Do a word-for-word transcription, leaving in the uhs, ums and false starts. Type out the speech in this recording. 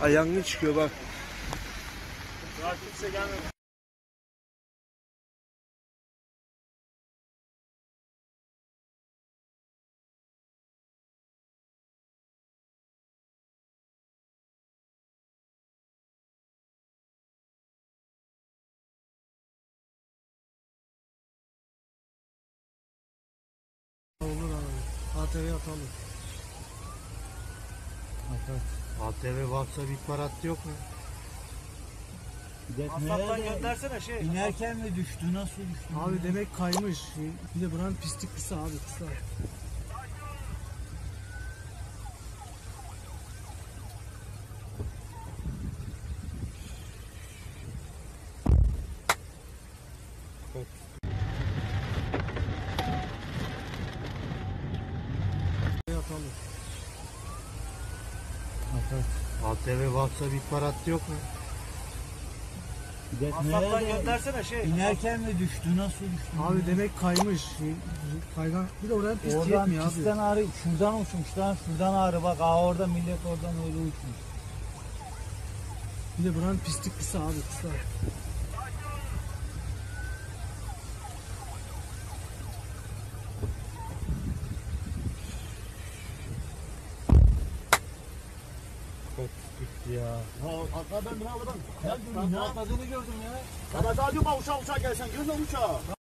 Ay, yangın çıkıyor bak. Daha kimse gelmedi. Olur abi. A T V atalım. A T V varsa bir parat yok mu? Asfalttan göndersene şey. İnerken mi düştü? Nasıl düştü? Abi demek kaymış. Bir de buranın pislik kısa abi, kısa. Atalım. A T V varsa bir parat yok mu? Asfalttan göndersene şey. İnerken mi düştü? Nasıl düştü? Abi demek kaymış. Kaygan. Bir de oradan pist Oradan yetmiyor abi. pistten ağrı, şuradan uçmuş lan, şuradan ağrı bak, aa orada millet oradan öyle uçmuş. Bir de buranın pislik kısa abi, kısa. Çok gitti ya. Ha, arkadan ben alırım. Geldim, ne atladığını gördüm ya. Sana daha diyorum, uçağa uçağa gelsen, gördün uçağa.